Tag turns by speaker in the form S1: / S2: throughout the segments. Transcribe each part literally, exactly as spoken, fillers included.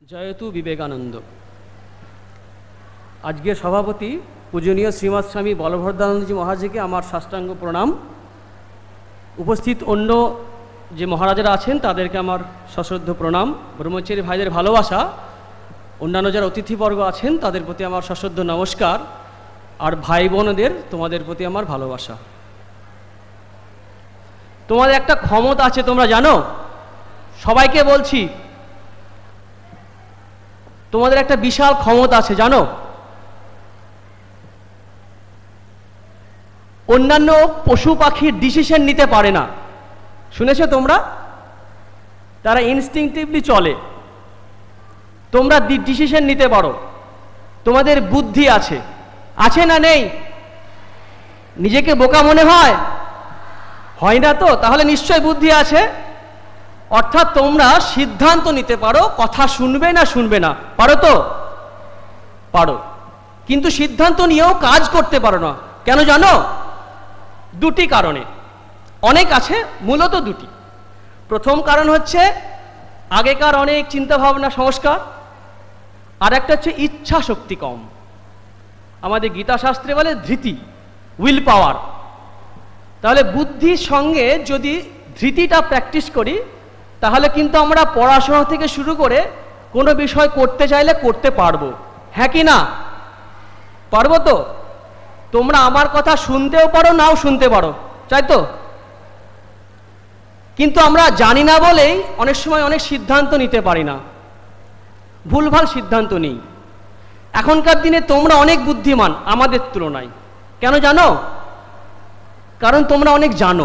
S1: জয়তু বিবেকানন্দ। আজকের সভাপতি পূজনীয় শ্রীমৎ স্বামী বলভদ্রানন্দজি মহারাজকে আমার সাষ্টাঙ্গ প্রণাম। উপস্থিত অন্য যে মহারাজারা আছেন তাদেরকে আমার সশ্রদ্ধ প্রণাম। ব্রহ্মচারী ভাইদের ভালোবাসা, অন্যান্য যারা অতিথিবর্গ আছেন তাদের প্রতি আমার সশ্রদ্ধ নমস্কার, আর ভাই বোনদের তোমাদের প্রতি আমার ভালোবাসা। তোমাদের একটা ক্ষমতা আছে, তোমরা জানো? সবাইকে বলছি, তোমাদের একটা বিশাল ক্ষমতা আছে, জানো? অন্যান্য পশু পাখির ডিসিশন নিতে পারে না, শুনেছো তোমরা? তারা ইনস্টিংটিভলি চলে, তোমরা ডিসিশন নিতে পারো। তোমাদের বুদ্ধি আছে, আছে না নেই? নিজেকে বোকা মনে হয়? হয় না তো? তাহলে নিশ্চয় বুদ্ধি আছে। অর্থাৎ তোমরা সিদ্ধান্ত নিতে পারো, কথা শুনবে না শুনবে না, পারো তো? পারো। কিন্তু সিদ্ধান্ত নিয়েও কাজ করতে পারো না, কেন জানো? দুটি কারণে, অনেক আছে, মূলত দুটি। প্রথম কারণ হচ্ছে আগেকার অনেক চিন্তাভাবনা সংস্কার, আর একটা হচ্ছে ইচ্ছা শক্তি কম। আমাদের গীতা শাস্ত্রে বলে ধৃতি, উইল পাওয়ার। তাহলে বুদ্ধির সঙ্গে যদি ধৃতিটা প্র্যাকটিস করি, তাহলে কিন্তু আমরা পড়াশোনা থেকে শুরু করে কোনো বিষয় করতে চাইলে করতে পারবো। হ্যাঁ কি না? পারবো তো? তোমরা আমার কথা শুনতেও পারো, নাও শুনতে পারো, তাই তো? কিন্তু আমরা জানি না বলেই অনেক সময় অনেক সিদ্ধান্ত নিতে পারি না, ভুলভাল সিদ্ধান্ত নিই। এখনকার দিনে তোমরা অনেক বুদ্ধিমান আমাদের তুলনায়। কেন জানো? কারণ তোমরা অনেক জানো।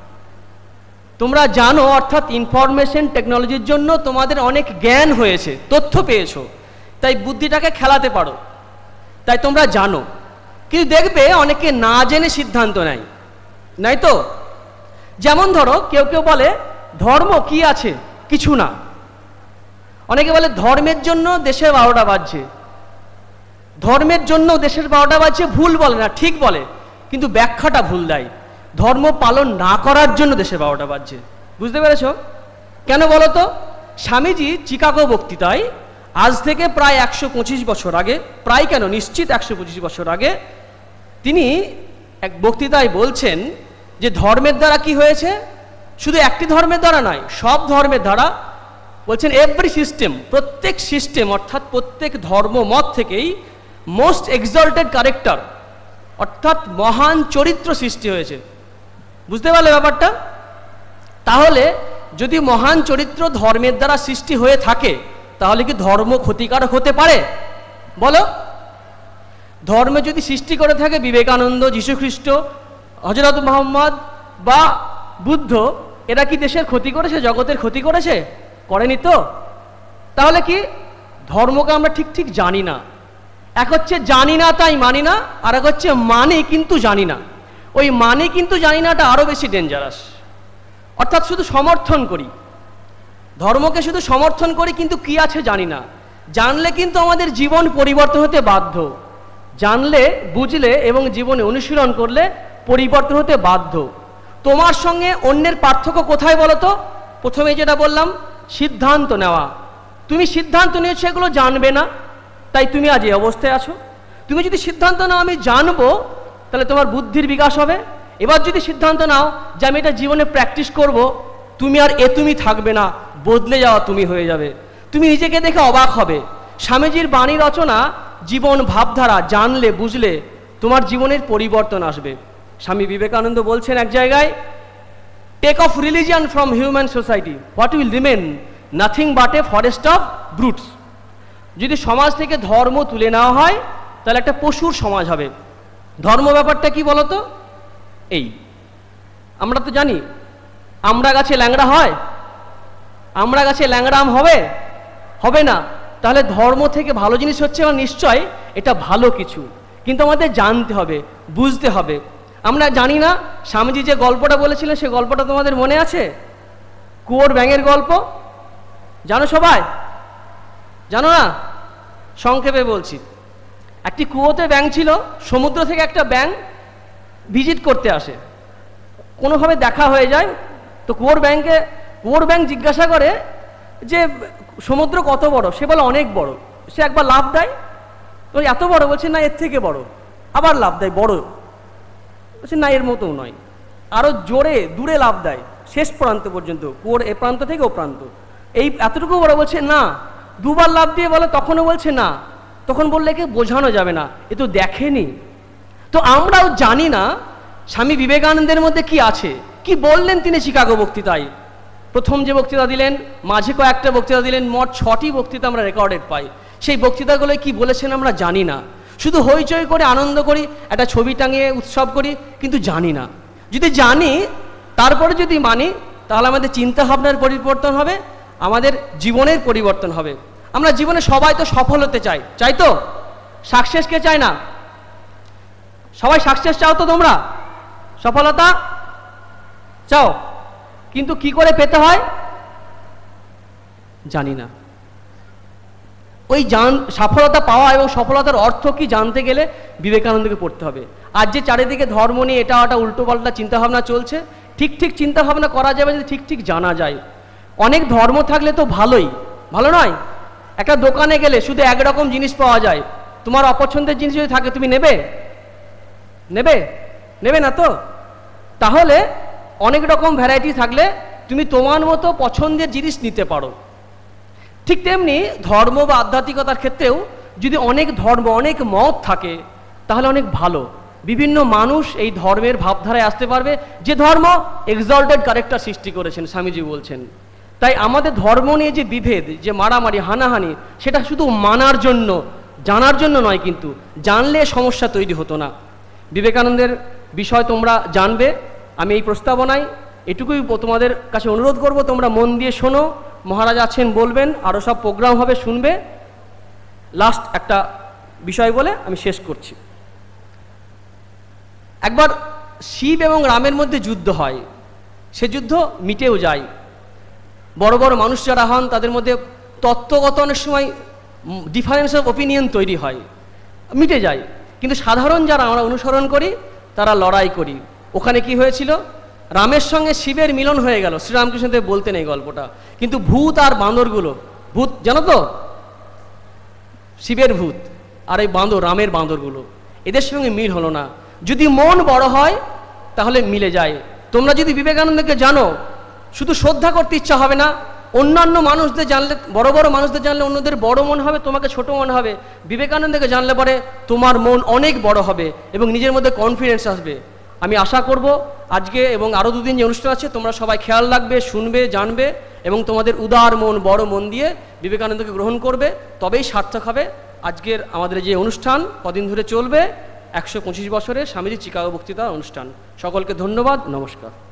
S1: তোমরা জানো, অর্থাৎ ইনফরমেশন টেকনোলজির জন্য তোমাদের অনেক জ্ঞান হয়েছে, তথ্য পেয়েছো, তাই বুদ্ধিটাকে খেলাতে পারো, তাই তোমরা জানো। কিন্তু দেখবে অনেকে না জেনে সিদ্ধান্ত নেয়, নাই তো? যেমন ধরো, কেউ কেউ বলে ধর্ম কি আছে, কিছু না। অনেকে বলে ধর্মের জন্য দেশের বারোটা বাজছে, ধর্মের জন্য দেশের বারোটা বাজছে। ভুল বলে না, ঠিক বলে, কিন্তু ব্যাখ্যাটা ভুল দেয়। ধর্ম পালন না করার জন্য দেশের বারোটা বাজছে। বুঝতে পেরেছ? কেন বলো তো? স্বামীজি চিকাগো বক্তৃতায় আজ থেকে প্রায় একশো পঁচিশ বছর আগে, প্রায় কেন নিশ্চিত একশো পঁচিশ বছর আগে, তিনি এক বক্তৃতায় বলছেন যে ধর্মের দ্বারা কি হয়েছে, শুধু একটি ধর্মের দ্বারা নয়, সব ধর্মের দ্বারা। বলছেন এভরি সিস্টেম, প্রত্যেক সিস্টেম অর্থাৎ প্রত্যেক ধর্ম মত থেকেই মোস্ট এক্সল্টেড ক্যারেক্টার অর্থাৎ মহান চরিত্র সৃষ্টি হয়েছে। বুঝতে পারলে ব্যাপারটা? তাহলে যদি মহান চরিত্র ধর্মের দ্বারা সৃষ্টি হয়ে থাকে, তাহলে কি ধর্ম ক্ষতিকারক হতে পারে? বলো। ধর্ম যদি সৃষ্টি করে থাকে বিবেকানন্দ, যীশুখ্রিস্ট, হযরত মুহাম্মদ বা বুদ্ধ, এরা কি দেশের ক্ষতি করেছে, জগতের ক্ষতি করেছে? করেনি তো। তাহলে কি ধর্মকে আমরা ঠিক ঠিক জানি না। এক হচ্ছে জানি না তাই মানি না, আর এক হচ্ছে মানি কিন্তু জানি না। ওই মানি কিন্তু জানি নাটা আরো বেশি ডেঞ্জারাস। অর্থাৎ শুধু সমর্থন করি, ধর্মকে শুধু সমর্থন করি, কিন্তু কি আছে জানি না। জানলে কিন্তু আমাদের জীবন পরিবর্তন হতে বাধ্য। জানলে, বুঝলে এবং জীবনে অনুশীলন করলে পরিবর্তন হতে বাধ্য। তোমার সঙ্গে অন্যের পার্থক্য কোথায় বলো তো? প্রথমে যেটা বললাম, সিদ্ধান্ত নেওয়া। তুমি সিদ্ধান্ত নিয়েছো, এগুলো জানবে না, তাই তুমি আজ এই অবস্থায় আছো। তুমি যদি সিদ্ধান্ত নাও আমি জানবো, তাহলে তোমার বুদ্ধির বিকাশ হবে। এবার যদি সিদ্ধান্ত নাও যে আমি এটা জীবনে প্র্যাকটিস করব, তুমি আর এ তুমি থাকবে না, বদলে যাওয়া তুমি হয়ে যাবে। তুমি নিজেকে দেখে অবাক হবে। স্বামীজির বাণী রচনা, জীবন ভাবধারা জানলে বুঝলে তোমার জীবনের পরিবর্তন আসবে। স্বামী বিবেকানন্দ বলছেন এক জায়গায়, take off religion from human society, what will remain? Nothing but a forest of brutes. যদি সমাজ থেকে ধর্ম তুলে নেওয়া হয়, তাহলে একটা পশুর সমাজ হবে। ধর্ম ব্যাপারটা কি বলতো? এই আমরা তো জানি আমরা গাছে ল্যাংড়া হয়, আমরা গাছে ল্যাংড়া আম হবে? হবে না। তাহলে ধর্ম থেকে ভালো জিনিস হচ্ছে, এবং নিশ্চয় এটা ভালো কিছু, কিন্তু আমাদের জানতে হবে, বুঝতে হবে। আমরা জানি না। স্বামীজি যে গল্পটা বলেছিলেন, সে গল্পটা তোমাদের মনে আছে? কুয়োর ব্যাঙের গল্প, জানো সবাই? জানো না? সংক্ষেপে বলছি। একটি কুয়োতে ব্যাঙ ছিল। সমুদ্র থেকে একটা ব্যাঙ ভিজিট করতে আসে, কোনোভাবে দেখা হয়ে যায়। তো কুয়োর ব্যাঙকে কুয়োর ব্যাঙ জিজ্ঞাসা করে যে সমুদ্র কত বড়? সে বলে অনেক বড়। সে একবার লাফ দেয়, ওই এত বড়, বলছে না এর থেকে বড়। আবার লাফ দেয়, বড়, বলছে না এর মতোও নয়। আরো জোরে দূরে লাফ দেয়, শেষ প্রান্ত পর্যন্ত, কুয়োর এ প্রান্ত থেকে ও প্রান্ত, এই এতটুকু বড়, বলছে না। দুবার লাফ দিয়ে বলে, তখনও বলছে না। তখন বললে একে বোঝানো যাবে না, এ তো দেখেনি। তো আমরাও জানি না স্বামী বিবেকানন্দের মধ্যে কি আছে, কি বললেন তিনি চিকাগো বক্তৃতায়। প্রথম যে বক্তৃতা দিলেন, মাঝে কয়েকটা বক্তৃতা দিলেন, মোট ছটি বক্তৃতা আমরা রেকর্ডেড পাই। সেই বক্তৃতাগুলো কি বলেছেন আমরা জানি না, শুধু হইচই করে আনন্দ করি, একটা ছবি টাঙিয়ে উৎসব করি, কিন্তু জানি না। যদি জানি তারপরে যদি মানি, তাহলে আমাদের চিন্তা ভাবনার পরিবর্তন হবে, আমাদের জীবনের পরিবর্তন হবে। আমরা জীবনে সবাই তো সফল হতে চাই, চাই তো? সাকসেস কে চায় না? সবাই সাকসেস চাও তো? তোমরা সফলতা চাও, কিন্তু কি করে পেতে হয় জানি না। ওই জান সফলতা পাওয়া এবং সফলতার অর্থ কি জানতে গেলে বিবেকানন্দকে পড়তে হবে। আর যে চারিদিকে ধর্ম নিয়ে এটা ওটা উল্টোপাল্টা চিন্তাভাবনা চলছে, ঠিক ঠিক চিন্তাভাবনা করা যাবে যদি ঠিক ঠিক জানা যায়। অনেক ধর্ম থাকলে তো ভালোই, ভালো নয়? একটা দোকানে গেলে শুধু একরকম জিনিস পাওয়া যায়, তোমার অপছন্দের জিনিস যদি থাকে তুমি নেবে নেবে নেবে না তো? তাহলে অনেক রকম ভ্যারাইটি থাকলে তুমি তোমার মতো পছন্দের জিনিস নিতে পারো। ঠিক তেমনি ধর্ম বা আধ্যাত্মিকতার ক্ষেত্রেও যদি অনেক ধর্ম, অনেক মত থাকে, তাহলে অনেক ভালো। বিভিন্ন মানুষ এই ধর্মের ভাবধারায় আসতে পারবে, যে ধর্ম এক্সল্টেড ক্যারেক্টার সৃষ্টি করেছেন, স্বামীজি বলছেন। তাই আমাদের ধর্ম নিয়ে যে বিভেদ, যে মারামারি, হানাহানি, সেটা শুধু মানার জন্য, জানার জন্য নয়, কিন্তু জানলে সমস্যা তৈরি হতো না। বিবেকানন্দের বিষয় তোমরা জানবে, আমি এই প্রস্তাবনায় এটুকুই তোমাদের কাছে অনুরোধ করব, তোমরা মন দিয়ে শোনো। মহারাজ আছেন, বলবেন, আরও সব প্রোগ্রাম হবে, শুনবে। লাস্ট একটা বিষয় বলে আমি শেষ করছি। একবার শিব এবং রামের মধ্যে যুদ্ধ হয়, সে যুদ্ধ মিটেও যায়। বড় বড় মানুষ যারা হন তাদের মধ্যে তত্ত্বগত অনেক সময় ডিফারেন্স অফ ওপিনিয়ন তৈরি হয়, মিটে যায়। কিন্তু সাধারণ যারা আমরা অনুসরণ করি তারা লড়াই করি। ওখানে কি হয়েছিল? রামের সঙ্গে শিবের মিলন হয়ে গেল। শ্রীরামকৃষ্ণদেব বলতেন এই গল্পটা, কিন্তু ভূত আর বাঁদরগুলো, ভূত জানো তো, শিবের ভূত আর এই বাঁদর, রামের বাঁদরগুলো, এদের সঙ্গে মিল হলো না। যদি মন বড় হয় তাহলে মিলে যায়। তোমরা যদি বিবেকানন্দকে জানো, শুধু শ্রদ্ধা করতে ইচ্ছা হবে না, অন্যান্য মানুষদের জানলে, বড় বড় মানুষদের জানলে অন্যদের বড় মনে হবে, তোমাকে ছোট মনে হবে। বিবেকানন্দকে জানলে পরে তোমার মন অনেক বড় হবে এবং নিজের মধ্যে কনফিডেন্স আসবে। আমি আশা করব আজকে এবং আরও দুদিন যে অনুষ্ঠান আছে তোমরা সবাই খেয়াল রাখবে, শুনবে, জানবে এবং তোমাদের উদার মন, বড় মন দিয়ে বিবেকানন্দকে গ্রহণ করবে, তবেই সার্থক হবে আজকের আমাদের যে অনুষ্ঠান কদিন ধরে চলবে, একশো পঁচিশ বছরের স্বামীজি চিকাগো বক্তৃতা অনুষ্ঠান। সকলকে ধন্যবাদ, নমস্কার।